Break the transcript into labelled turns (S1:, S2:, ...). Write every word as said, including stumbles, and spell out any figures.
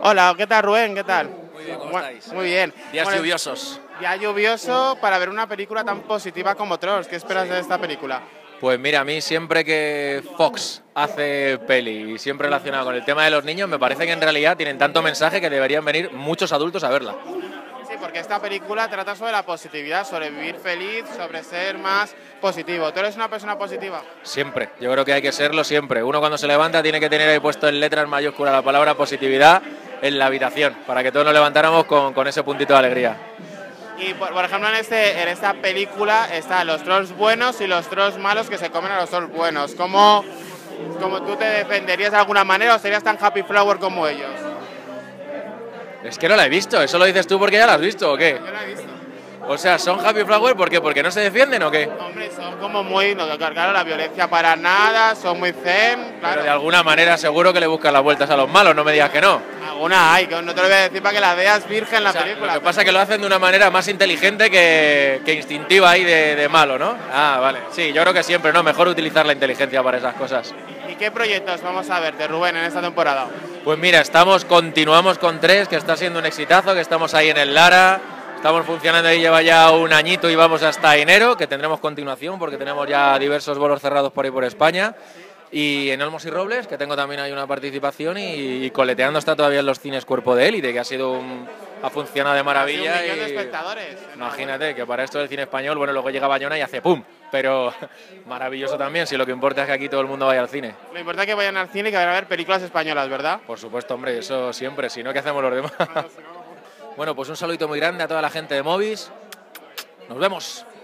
S1: Hola, ¿qué tal, Rubén? ¿Qué tal?
S2: Muy bien, ¿cómo
S1: Bueno,
S2: estáis?
S1: Muy bien.
S2: Días
S1: Bueno,
S2: lluviosos.
S1: Día lluvioso para ver una película tan positiva como Trolls. ¿Qué esperas de esta película?
S2: Pues mira, a mí siempre que Fox hace peli y siempre relacionado con el tema de los niños, me parece que en realidad tienen tanto mensaje que deberían venir muchos adultos a verla.
S1: Sí, porque esta película trata sobre la positividad, sobre vivir feliz, sobre ser más positivo. ¿Tú eres una persona positiva?
S2: Siempre, yo creo que hay que serlo siempre. Uno cuando se levanta tiene que tener ahí puesto en letras mayúsculas la palabra positividad en la habitación, para que todos nos levantáramos con, con ese puntito de alegría.
S1: Y por, por ejemplo, en, este, en esta película están los trolls buenos y los trolls malos que se comen a los trolls buenos. ¿Cómo, cómo tú te defenderías de alguna manera o serías tan happy flower como ellos?
S2: Es que no la he visto, ¿eso lo dices tú porque ya la has visto o qué?
S1: Yo la he visto.
S2: O sea, ¿son happy flower por qué? ¿Porque no se defienden o qué?
S1: Hombre, son como muy, no claro, la violencia para nada, son muy zen, claro.
S2: Pero de alguna manera seguro que le buscan las vueltas a los malos, no me digas que no.
S1: Alguna hay, que no te lo voy a decir para que la veas virgen la
S2: O sea,
S1: película.
S2: lo que pasa es que lo hacen de una manera más inteligente que, que instintiva ahí de, de malo, ¿no? Ah, vale. Sí, yo creo que siempre, ¿no? Mejor utilizar la inteligencia para esas cosas.
S1: ¿Y qué proyectos vamos a ver de Rubén en esta temporada?
S2: Pues mira, estamos, continuamos con tres, que está siendo un exitazo, que estamos ahí en el Lara. Estamos funcionando ahí, lleva ya un añito y vamos hasta enero, que tendremos continuación porque tenemos ya diversos bolos cerrados por ahí por España. Y en Olmos y Robles, que tengo también ahí una participación y, y coleteando está todavía en los cines Cuerpo de Élite, que ha sido un, ha funcionado de maravilla.
S1: Un millón
S2: y,
S1: de espectadores.
S2: Imagínate que para esto del cine español, bueno, luego llega Bayona y hace ¡pum! Pero maravilloso también, si lo que importa es que aquí todo el mundo vaya al cine.
S1: Lo importante es que vayan al cine y que vayan a ver películas españolas, ¿verdad?
S2: Por supuesto, hombre, eso siempre, si no, ¿qué hacemos los demás? Bueno, pues un saludito muy grande a toda la gente de Movis. Nos vemos.